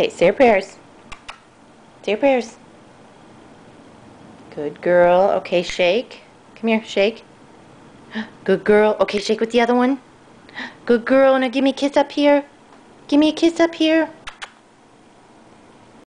Okay, say your prayers. Say your prayers. Good girl. Okay, shake. Come here, shake. Good girl. Okay, shake with the other one. Good girl. Now give me a kiss up here. Give me a kiss up here.